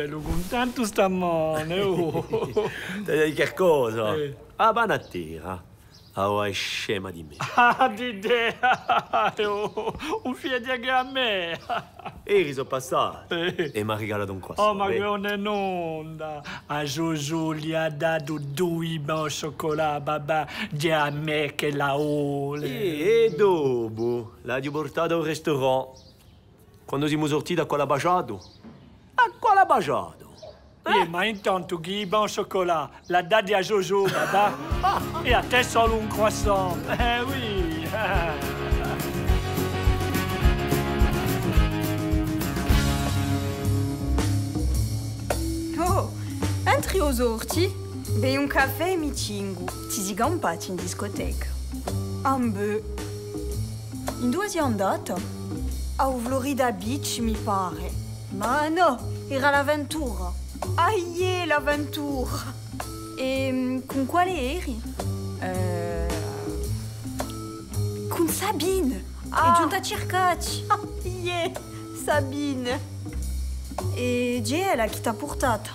bello contento stamane, oh. Di che cosa? Ah, banattina. Ah, è scema di me. Ah, di te! Un figlio che a me! Ieri sono passato e mi ha regalato un croissant. Oh, ma che non è onda! A Jojo gli ha dato 2 bon cioccolato, babà, di a me che la ole. E dopo l'ha portato al ristorante. Quando siamo sortiti a quella baciato? A quella baciato? Ma intanto chi bon cioccolato l'ha dato a Jojo, babà? E a te solo un croissant. Oui. Oh, entri aux orti, bei un caffè e mi cingu. Ti si gampati in discoteca. Ambè. In dove sei andata? A Florida Beach, mi pare. Ma no, era l'avventura. Aie, l'avventura. E con quale eri? Con Sabine. È giunta a cercarci. Aie, Sabine. E Gela chi t'ha portata?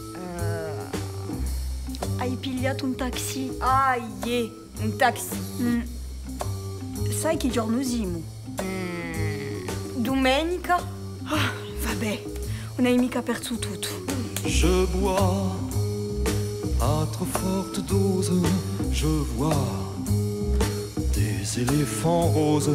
Hai pigliato un taxi? Aie, un taxi. Sai che giorno siamo? Domenica? Vabbè, non hai mica perso tutto. Je bois à trop forte dose, je vois des éléphants roses.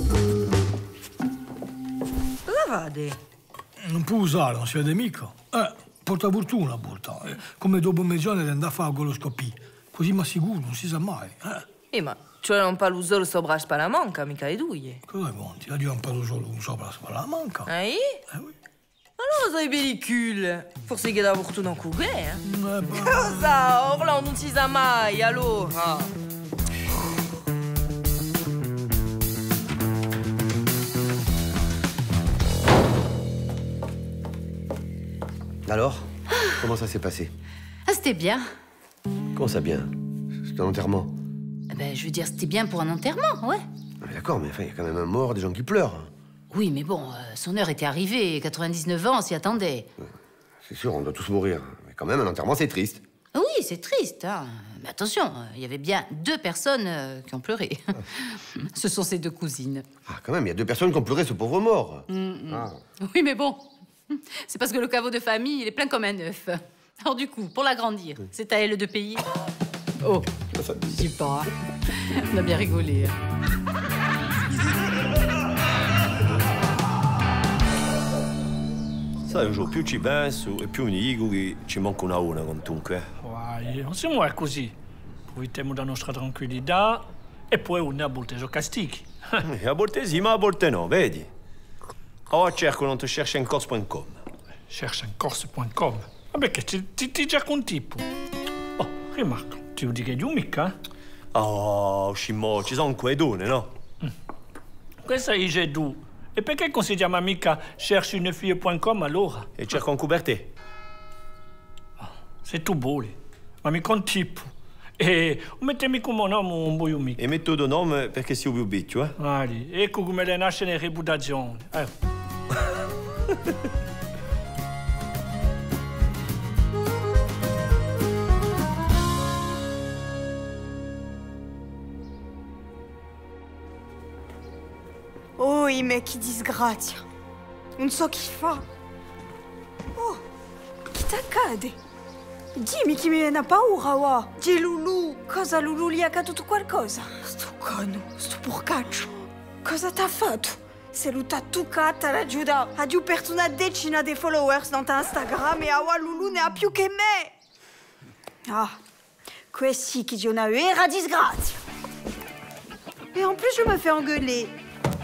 Dove vade? Non può usare, non si vede mica. Porta fortuna, porta. Come dopo mezz'ora di andare a fare quello scoppì. Così mi assicuro, non si sa mai. Ma cioè non parlo solo sopra la spalamanca, mica le due. Cosa conti? Io non parlo solo sopra la spalamanca. Oui? Oui. Allora sei pellicule. Forse che da fortuna con che, Cosa? Orla non si sa mai, allora. Alors, comment ça s'est passé? Ah, c'était bien. Comment ça bien? C'était un enterrement. Ben, je veux dire, c'était bien pour un enterrement, ouais. D'accord, mais enfin, il y a quand même un mort, des gens qui pleurent. Oui, mais bon, son heure était arrivée, 99 ans, on s'y attendait. C'est sûr, on doit tous mourir. Mais quand même, un enterrement, c'est triste. Oui, c'est triste, hein. Mais attention, il y avait bien 2 personnes qui ont pleuré. Ce sont ses 2 cousines. Ah, quand même, il y a 2 personnes qui ont pleuré ce pauvre mort. Oui, mais bon, c'est parce que le caveau de famille, il est plein comme un œuf. Alors du coup, pour l'agrandir, c'est à elle de payer. Oh, je dis pas. On a bien rigolé. Sai, un più ci penso e più mi dico che ci manca una quantunque. Non si muore così. Profitiamo della nostra tranquillità e poi una a volte sono castighi. A volte sì, ma a volte no, vedi? Ora cerco non ti cherche in corse.com. Chercheuncorse.com. Vabbè che ti cerco un tipo. Oh, rimarco, ti dico che io mica? Oh, scimmo, ci sono quei donne, no? Questa è tu. E perché non si chiama mica chercheunefille.com allora? E cerco un coperté. Se tu vuoi, ma mica un tipo. E mettemi come nome un buio mica. E metto il nome perché si più becchio, Vedi, ecco come le nasce le reputazioni. Oh, ma che disgrazia. Non so chi fa. Oh, che t'accade? Dimmi chi mi viene a paura, wa. Di Lulu. Cosa, Lulu gli è accaduto qualcosa? Sto cano, sto porcaccio. Cosa t'ha fatto? Se lui t'ha toccato, l'ha giuda. Ha giù perso una decina di followers dans Instagram e awa Lulu ne ha più che me. Ah, questi che c'è una vera disgrazia. Et en plus, je me fais engueuler.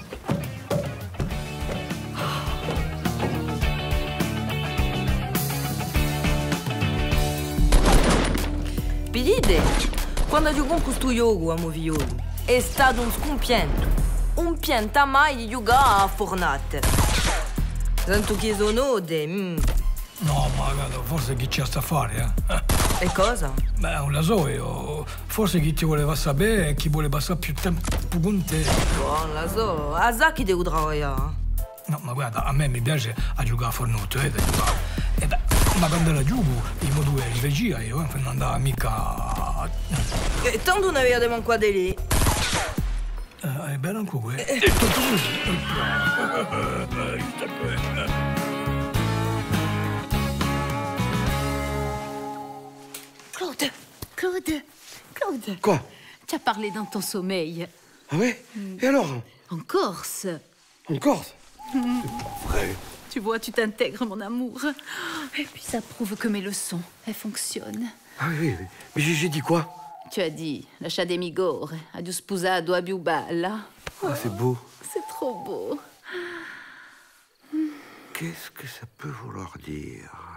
Pilide, quando giocò con questo yoga a Moviolo, è stato un scompianto. Un pianta mai di yoga a fornate. Tanto che sono de... No, ma guarda, forse chi c'è sta a fare, E cosa? Beh, non lo so io. Forse chi ti voleva sapere e chi vuole passare più tempo con te. Non lo so. A sa chi devo lavorare? No, ma guarda, a me mi piace a giocare a Fortnite, da giocare. E beh, Ma quando era giù, io due li vegia, io non andavo mica... E tanto ne vediamo qua di lì. È bello anche questo. Claude. Quoi? Tu as parlé dans ton sommeil. Ah ouais? Et alors? En Corse. En Corse? C'est pas vrai. Tu vois, tu t'intègres, mon amour. Et puis ça prouve que mes leçons, elles fonctionnent. Ah oui. Mais j'ai dit quoi? Tu as dit, lascia de migore, adieu sposato a più bella. Ah, c'est beau. C'est trop beau. Qu'est-ce que ça peut vouloir dire?